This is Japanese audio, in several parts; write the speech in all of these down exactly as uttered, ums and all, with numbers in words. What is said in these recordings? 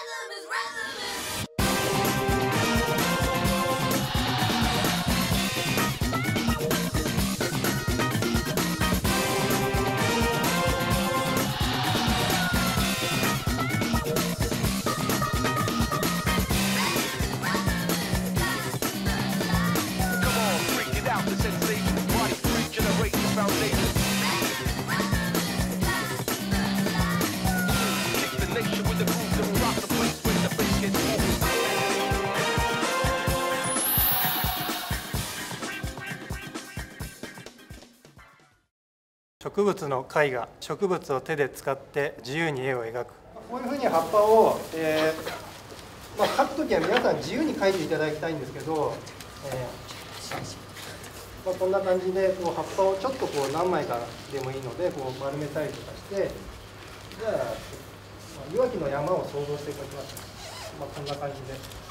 植物の絵画、植物を手で使って自由に絵を描く。 こういうふうに葉っぱを、えーまあ、描くときは皆さん自由に描いていただきたいんですけど、えーまあ、こんな感じでこう葉っぱをちょっとこう何枚かでもいいのでこう丸めたりとかして、じゃあ、まあ、岩木の山を想像して描きます。まあ、こんな感じで。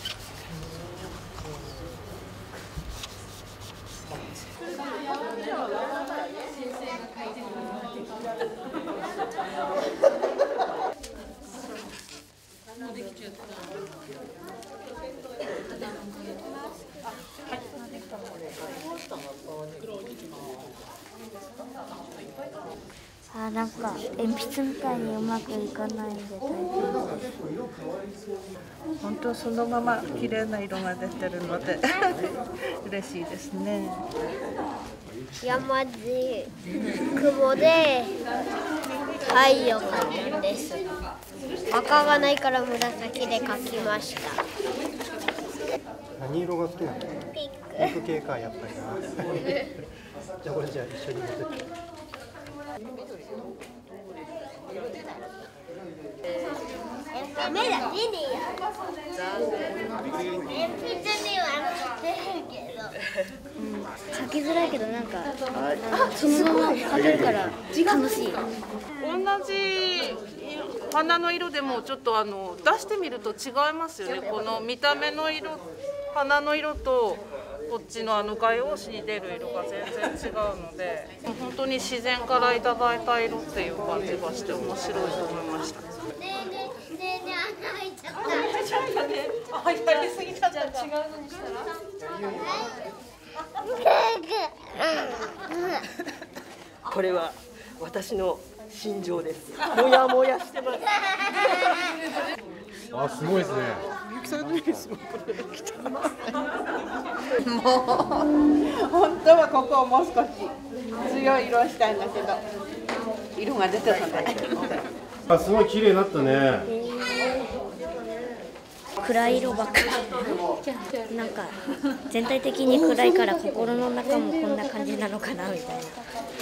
あ、なんか鉛筆みたいにうまくいかないんで大変です。 本当そのまま綺麗な色が出てるので嬉しいですね。 山で雲で太陽なんです。赤がないから紫で描きました。 何色が好きなの？ ピンク。 ピンク系かやっぱりな。じゃあこれじゃあ一緒に持ってって。 ダメだ、目にや。鉛筆には出るけど。描きづらいけどなんかそのまま描けるから楽しい。 同じ花の色でもちょっとあの出してみると違いますよね。この見た目の色、花の色とこっちのあの画用紙に出る色が全然違うので、本当に自然からいただいた色っていう感じがして面白いと思いました。 ねえねえねえねえ、穴開いちゃった。 開いちゃったね。あ、やりすぎちゃった。じゃあ違うのにしたら。 これは私の心情です。もやもやしてます。 あ、すごいですね。 ゆきさんのニュースもこれが来た。 もう本当はここをもう少し強い色をしたいんだけど、色が出てたね。 あ、すごい綺麗になったね。 暗い色ばっかり。なんか全体的に暗いから心の中もこんな感じなのかなみたいな。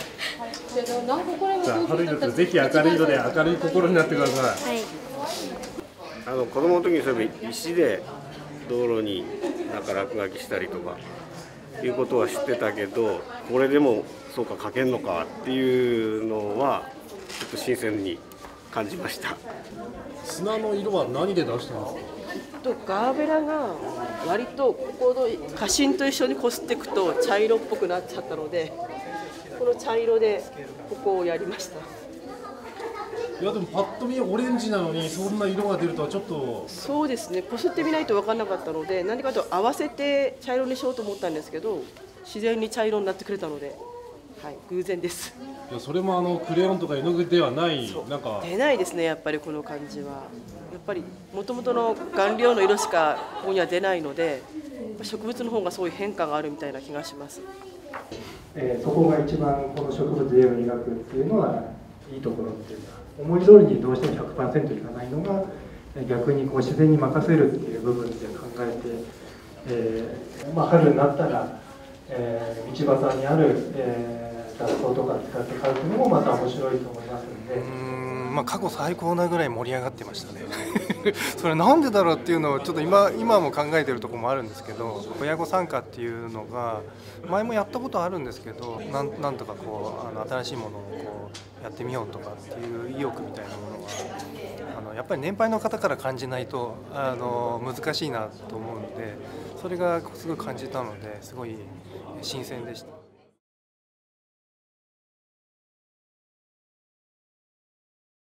じゃあ春になったらぜひ明るい色で明るい心になってください。 はい。 あの子供の時にそういえば石で道路になんか落書きしたりとかいうことは知ってたけど、これでもそうか描けんのかっていうのはちょっと新鮮に感じました。 砂の色は何で出してますか？ とガーベラが割とここの花芯と一緒にこすっていくと茶色っぽくなっちゃったので、この茶色でここをやりました。 いやでもパッと見オレンジなのにそんな色が出るとはちょっと。 そうですね、こすってみないと分からなかったので、何かと合わせて茶色にしようと思ったんですけど、自然に茶色になってくれたので、はい、偶然です。 いやそれもあのクレヨンとか絵の具ではない、なんか出ないですね、やっぱりこの感じは。やっぱりもともとの顔料の色しかここには出ないので、植物の方がそういう変化があるみたいな気がします。 えー、そこが一番この植物で絵を描くっていうのはいいところっていうか、思い通りにどうしても ひゃくパーセント いかないのが逆にこう自然に任せるっていう部分で考えて、えーまあ、春になったら、えー、道端にある、えー、雑草とか使って描くのもまた面白いと思いますので。 うーん、まあ、過去最高なぐらい盛り上がってましたねそれなんでだろうっていうのをちょっと 今, 今も考えてるところもあるんですけど、親子参加っていうのが前もやったことあるんですけど、なん、なんとかこうあの新しいものをこうやってみようとかっていう意欲みたいなものはあのやっぱり年配の方から感じないとあの難しいなと思うので、それがすごい感じたのですごい新鮮でした。